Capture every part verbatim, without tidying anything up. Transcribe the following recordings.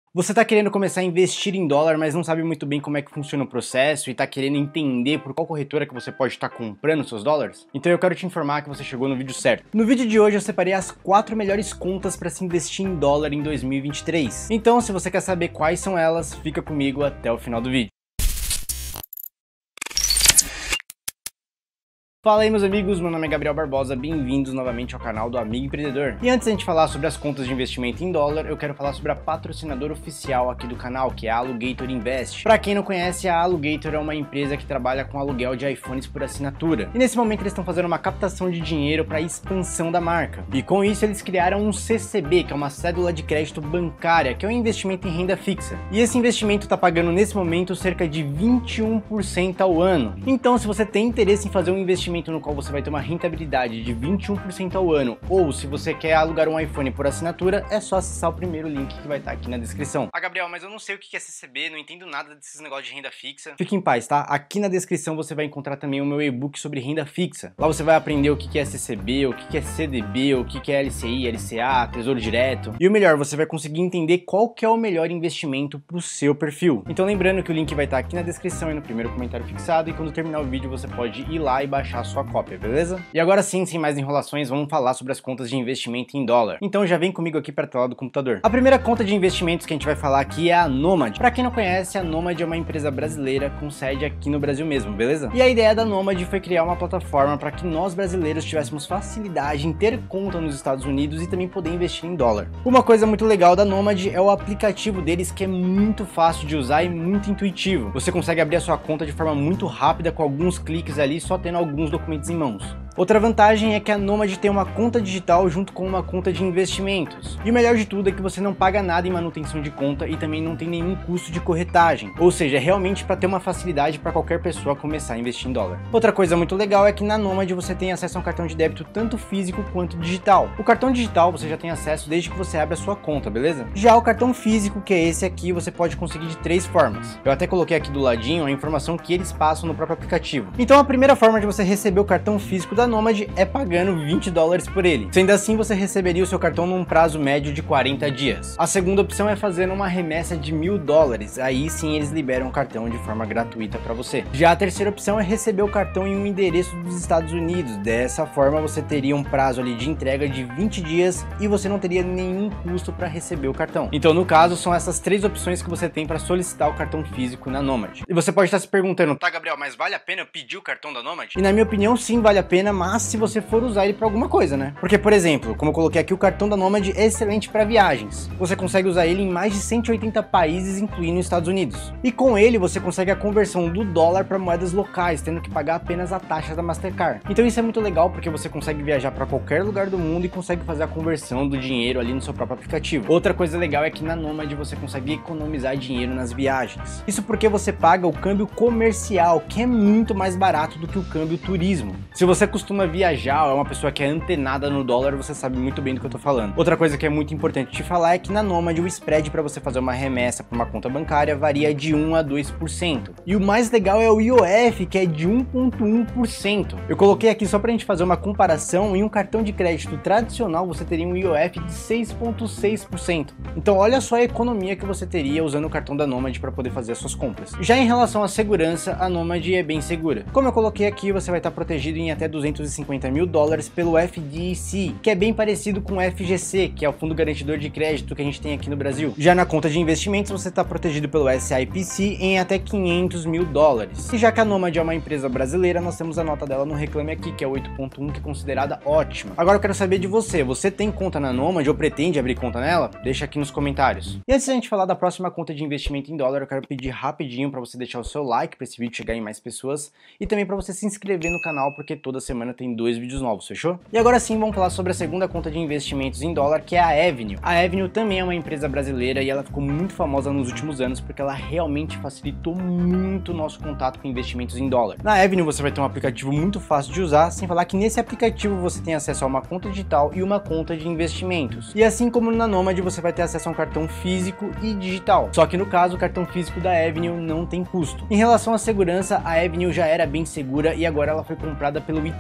Você está querendo começar a investir em dólar, mas não sabe muito bem como é que funciona o processo e está querendo entender por qual corretora que você pode estar comprando seus dólares? Então eu quero te informar que você chegou no vídeo certo. No vídeo de hoje eu separei as quatro melhores contas para se investir em dólar em dois mil e vinte e três. Então se você quer saber quais são elas, fica comigo até o final do vídeo. Fala aí meus amigos, meu nome é Gabriel Barbosa, bem-vindos novamente ao canal do Amigo Empreendedor. E antes de a gente falar sobre as contas de investimento em dólar, eu quero falar sobre a patrocinadora oficial aqui do canal, que é a Alugator Invest. Para quem não conhece, a Alugator é uma empresa que trabalha com aluguel de iPhones por assinatura. E nesse momento eles estão fazendo uma captação de dinheiro para a expansão da marca. E com isso eles criaram um C C B, que é uma cédula de crédito bancária, que é um investimento em renda fixa. E esse investimento está pagando nesse momento cerca de vinte e um por cento ao ano. Então se você tem interesse em fazer um investimento no qual você vai ter uma rentabilidade de vinte e um por cento ao ano, ou se você quer alugar um iPhone por assinatura, é só acessar o primeiro link que vai estar aqui na descrição. Ah, Gabriel, mas eu não sei o que é C C B, não entendo nada desses negócios de renda fixa. Fique em paz, tá? Aqui na descrição você vai encontrar também o meu e-book sobre renda fixa. Lá você vai aprender o que é C C B, o que é C D B, o que é L C I, L C A, Tesouro Direto. E o melhor, você vai conseguir entender qual que é o melhor investimento para o seu perfil. Então lembrando que o link vai estar aqui na descrição e no primeiro comentário fixado, e quando terminar o vídeo você pode ir lá e baixar a sua cópia. Beleza? E agora sim, sem mais enrolações, vamos falar sobre as contas de investimento em dólar. Então já vem comigo aqui para a tela do computador. A primeira conta de investimentos que a gente vai falar aqui é a Nomad. Para quem não conhece, a Nomad é uma empresa brasileira com sede aqui no Brasil mesmo, beleza? E a ideia da Nomad foi criar uma plataforma para que nós brasileiros tivéssemos facilidade em ter conta nos Estados Unidos e também poder investir em dólar. Uma coisa muito legal da Nomad é o aplicativo deles, que é muito fácil de usar e muito intuitivo. Você consegue abrir a sua conta de forma muito rápida com alguns cliques ali, só tendo alguns documentos em mãos. Outra vantagem é que a Nomad tem uma conta digital junto com uma conta de investimentos. E o melhor de tudo é que você não paga nada em manutenção de conta e também não tem nenhum custo de corretagem. Ou seja, é realmente para ter uma facilidade para qualquer pessoa começar a investir em dólar. Outra coisa muito legal é que na Nomad você tem acesso a um cartão de débito tanto físico quanto digital. O cartão digital você já tem acesso desde que você abre a sua conta, beleza? Já o cartão físico, que é esse aqui, você pode conseguir de três formas. Eu até coloquei aqui do ladinho a informação que eles passam no próprio aplicativo. Então a primeira forma de você receber o cartão físico da Nomad é pagando vinte dólares por ele. Sendo assim, você receberia o seu cartão num prazo médio de quarenta dias. A segunda opção é fazendo uma remessa de mil dólares. Aí sim eles liberam o cartão de forma gratuita para você. Já a terceira opção é receber o cartão em um endereço dos Estados Unidos. Dessa forma você teria um prazo ali de entrega de vinte dias e você não teria nenhum custo para receber o cartão. Então no caso são essas três opções que você tem para solicitar o cartão físico na Nomad. E você pode estar se perguntando: tá, Gabriel, mas vale a pena eu pedir o cartão da Nomad? E na minha opinião sim, vale a pena, mas se você for usar ele para alguma coisa, né? Porque, por exemplo, como eu coloquei aqui, o cartão da Nomad é excelente para viagens. Você consegue usar ele em mais de cento e oitenta países, incluindo os Estados Unidos. E com ele você consegue a conversão do dólar para moedas locais, tendo que pagar apenas a taxa da Mastercard. Então isso é muito legal porque você consegue viajar para qualquer lugar do mundo e consegue fazer a conversão do dinheiro ali no seu próprio aplicativo. Outra coisa legal é que na Nomad você consegue economizar dinheiro nas viagens. Isso porque você paga o câmbio comercial, que é muito mais barato do que o câmbio turismo. Se você costuma viajar ou é uma pessoa que é antenada no dólar, você sabe muito bem do que eu tô falando. Outra coisa que é muito importante te falar é que na Nomad o spread para você fazer uma remessa para uma conta bancária varia de um a dois por cento. E o mais legal é o I O F, que é de um vírgula um por cento. Eu coloquei aqui só pra gente fazer uma comparação. Em um cartão de crédito tradicional você teria um I O F de seis vírgula seis por cento. Então olha só a economia que você teria usando o cartão da Nomad para poder fazer as suas compras. Já em relação à segurança, a Nomad é bem segura. Como eu coloquei aqui, você vai estar protegido em até duzentos e cinquenta mil dólares pelo F D I C, que é bem parecido com o F G C, que é o Fundo Garantidor de Crédito que a gente tem aqui no Brasil. Já na conta de investimentos você está protegido pelo S I P C em até quinhentos mil dólares. E já que a Nomad é uma empresa brasileira, nós temos a nota dela no Reclame Aqui, que é oito ponto um, que é considerada ótima. Agora eu quero saber de você, você tem conta na Nomad ou pretende abrir conta nela? Deixa aqui nos comentários. E antes da gente falar da próxima conta de investimento em dólar, eu quero pedir rapidinho para você deixar o seu like para esse vídeo chegar em mais pessoas e também para você se inscrever no canal, porque toda semana tem dois vídeos novos, fechou? E agora sim, vamos falar sobre a segunda conta de investimentos em dólar, que é a Avenue. A Avenue também é uma empresa brasileira e ela ficou muito famosa nos últimos anos porque ela realmente facilitou muito o nosso contato com investimentos em dólar. Na Avenue você vai ter um aplicativo muito fácil de usar, sem falar que nesse aplicativo você tem acesso a uma conta digital e uma conta de investimentos. E assim como na Nomad você vai ter acesso a um cartão físico e digital. Só que no caso o cartão físico da Avenue não tem custo. Em relação à segurança, a Avenue já era bem segura e agora ela foi comprada pelo Itaú.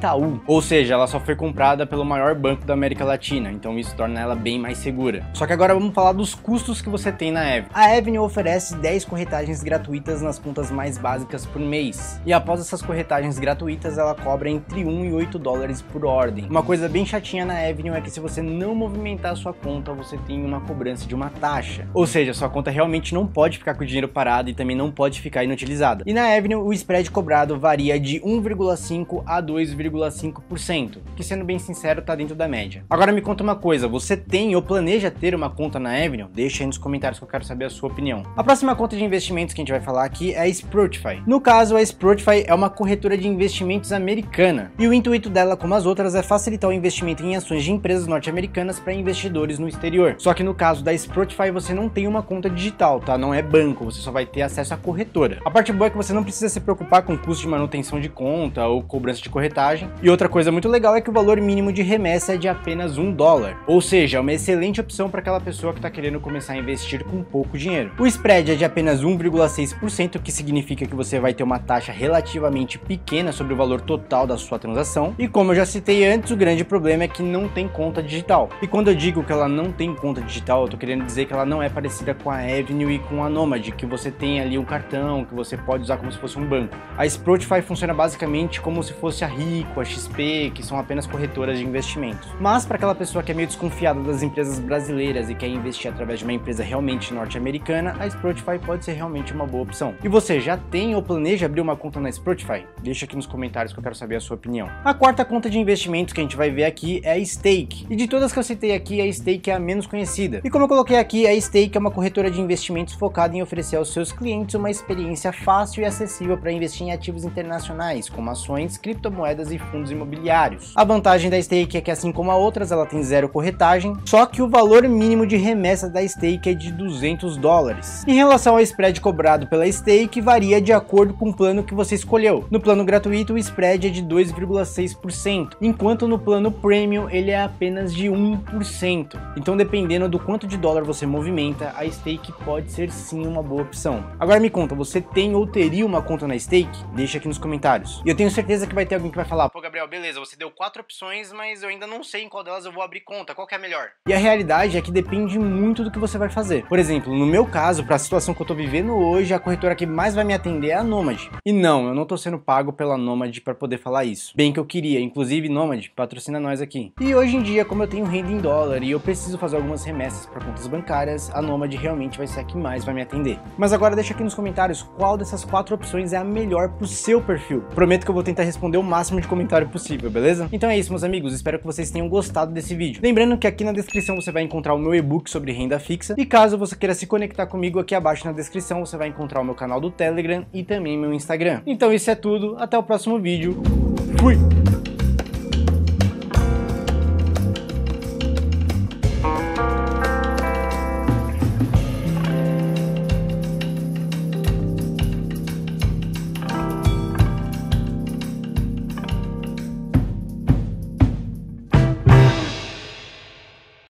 Itaú, ou seja, ela só foi comprada pelo maior banco da América Latina, então isso torna ela bem mais segura. Só que agora vamos falar dos custos que você tem na Avenue. A Avenue oferece dez corretagens gratuitas nas contas mais básicas por mês, e após essas corretagens gratuitas ela cobra entre um e oito dólares por ordem. Uma coisa bem chatinha na Avenue é que se você não movimentar a sua conta, você tem uma cobrança de uma taxa, ou seja, sua conta realmente não pode ficar com o dinheiro parado e também não pode ficar inutilizada. E na Avenue o spread cobrado varia de um vírgula cinco a dois vírgula cinco por cento, que sendo bem sincero tá dentro da média. Agora me conta uma coisa, você tem ou planeja ter uma conta na Avenue? Deixa aí nos comentários que eu quero saber a sua opinião. A próxima conta de investimentos que a gente vai falar aqui é a Spotify. No caso, a Spotify é uma corretora de investimentos americana, e o intuito dela, como as outras, é facilitar o investimento em ações de empresas norte-americanas para investidores no exterior. Só que no caso da Spotify você não tem uma conta digital, tá? Não é banco, você só vai ter acesso à corretora. A parte boa é que você não precisa se preocupar com custo de manutenção de conta ou cobrança de corretagem. E outra coisa muito legal é que o valor mínimo de remessa é de apenas um dólar, ou seja, é uma excelente opção para aquela pessoa que está querendo começar a investir com pouco dinheiro. O spread é de apenas um vírgula seis por cento, o que significa que você vai ter uma taxa relativamente pequena sobre o valor total da sua transação. E como eu já citei antes, o grande problema é que não tem conta digital. E quando eu digo que ela não tem conta digital, eu tô querendo dizer que ela não é parecida com a Avenue e com a Nomad, que você tem ali um cartão que você pode usar como se fosse um banco. A Spotify funciona basicamente como se fosse a Rico, a X P, que são apenas corretoras de investimentos. Mas para aquela pessoa que é meio desconfiada das empresas brasileiras e quer investir através de uma empresa realmente norte-americana, a Spotify pode ser realmente uma boa opção. E você já tem ou planeja abrir uma conta na Spotify? Deixa aqui nos comentários que eu quero saber a sua opinião. A quarta conta de investimentos que a gente vai ver aqui é a Stake. E de todas que eu citei aqui, a Stake é a menos conhecida. E como eu coloquei aqui, a Stake é uma corretora de investimentos focada em oferecer aos seus clientes uma experiência fácil e acessível para investir em ativos internacionais, como ações, criptomoedas e fundos imobiliários. A vantagem da Stake é que, assim como a outras, ela tem zero corretagem, só que o valor mínimo de remessa da Stake é de duzentos dólares. Em relação ao spread cobrado pela Stake, varia de acordo com o plano que você escolheu. No plano gratuito, o spread é de dois vírgula seis por cento, enquanto no plano Premium ele é apenas de um por cento. Então, dependendo do quanto de dólar você movimenta, a Stake pode ser sim uma boa opção. Agora me conta, você tem ou teria uma conta na Stake? Deixa aqui nos comentários. E eu tenho certeza que vai ter alguém que vai falar: pô, Gabriel, beleza, você deu quatro opções, mas eu ainda não sei em qual delas eu vou abrir conta, qual que é a melhor? E a realidade é que depende muito do que você vai fazer. Por exemplo, no meu caso, para a situação que eu tô vivendo hoje, a corretora que mais vai me atender é a Nomad. E não, eu não tô sendo pago pela Nomad para poder falar isso. Bem que eu queria, inclusive Nomad, patrocina nós aqui. E hoje em dia, como eu tenho renda em dólar e eu preciso fazer algumas remessas para contas bancárias, a Nomad realmente vai ser a que mais vai me atender. Mas agora deixa aqui nos comentários qual dessas quatro opções é a melhor pro seu perfil. Prometo que eu vou tentar responder o máximo de comentário possível, beleza? Então é isso, meus amigos, espero que vocês tenham gostado desse vídeo. Lembrando que aqui na descrição você vai encontrar o meu e-book sobre renda fixa, e caso você queira se conectar comigo, aqui abaixo na descrição você vai encontrar o meu canal do Telegram e também meu Instagram. Então isso é tudo, até o próximo vídeo, fui!